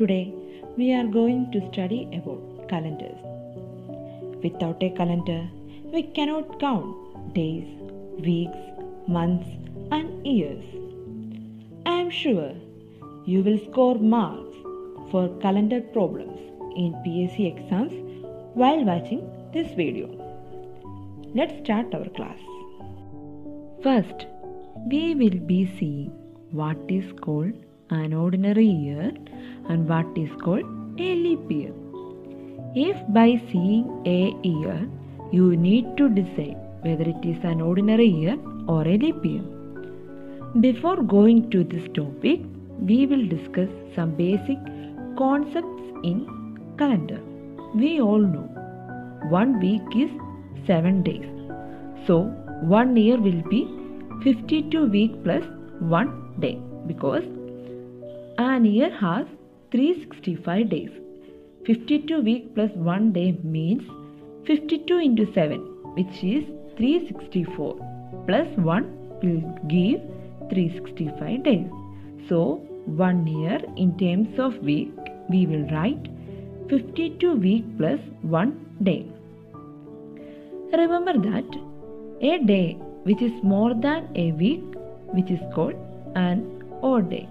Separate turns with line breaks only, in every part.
Today we are going to study about calendars. Without a calendar, we cannot count days, weeks, months, and years. I am sure you will score marks for calendar problems in PSC exams while watching this video. Let's start our class. First, we will be seeing what is called an ordinary year and what is called a leap year. If by seeing a year, you need to decide whether it is an ordinary year or a leap year. Before going to this topic, we will discuss some basic concepts in calendar. We all know 1 week is 7 days. So 1 year will be 52 weeks plus 1 day because an year has 365 days. 52 weeks plus 1 day means 52 into 7, which is 364, plus 1 will give 365 days. So 1 year in terms of week, we will write 52 weeks plus 1 day. Remember that a day which is more than a week, which is called an odd day.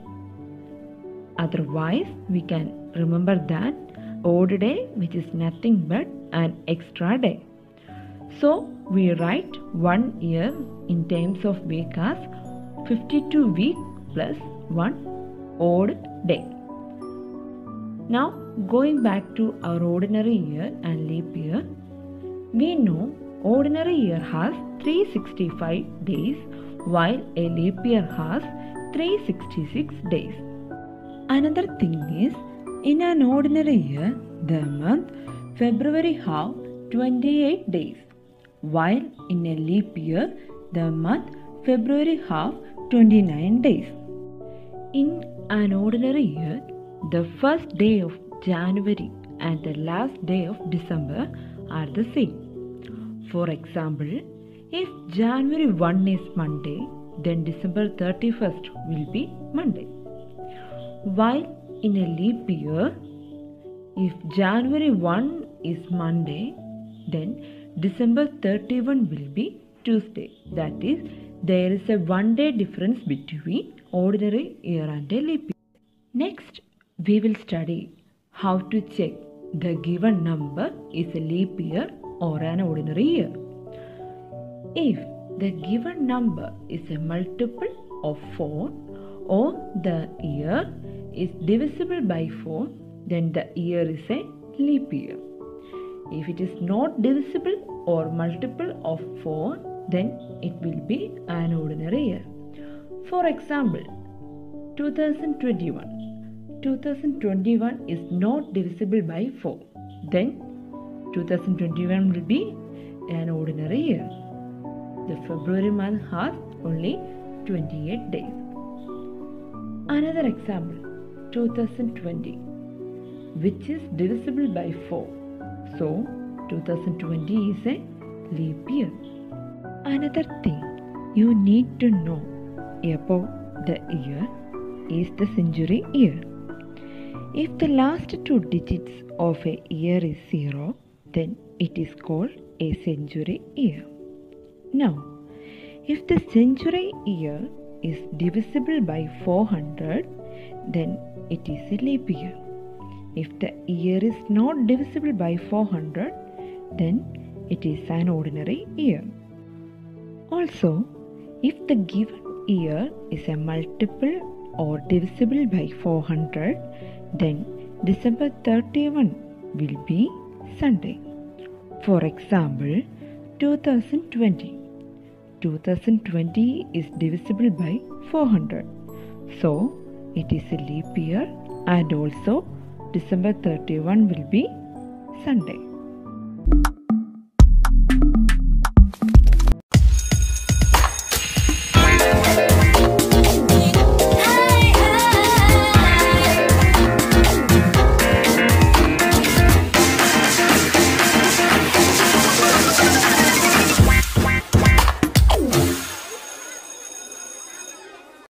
Otherwise, we can remember that odd day, which is nothing but an extra day. So, we write 1 year in terms of week as 52 weeks plus 1 odd day. Now, going back to our ordinary year and leap year, we know ordinary year has 365 days while a leap year has 366 days. Another thing is, in an ordinary year, the month February have 28 days, while in a leap year, the month February have 29 days. In an ordinary year, the first day of January and the last day of December are the same. For example, if January 1 is Monday, then December 31st will be Monday. While in a leap year, if January 1 is Monday, then December 31 will be Tuesday. That is, there is a 1 day difference between ordinary year and a leap year. Next, we will study how to check the given number is a leap year or an ordinary year. If the given number is a multiple of 4 or the year is divisible by 4, then the year is a leap year. If it is not divisible or multiple of 4, then it will be an ordinary year. For example, 2021. 2021 is not divisible by 4. Then 2021 will be an ordinary year. The February month has only 28 days. Another example, 2020, which is divisible by 4. So, 2020 is a leap year. Another thing you need to know about the year is the century year. If the last 2 digits of a year is 0, then it is called a century year. Now, if the century year is divisible by 400, then it is a leap year. If the year is not divisible by 400, then it is an ordinary year. Also, if the given year is a multiple or divisible by 400, then December 31 will be Sunday. For example, 2020. 2020 is divisible by 400. So, it is a leap year and also December 31 will be Sunday.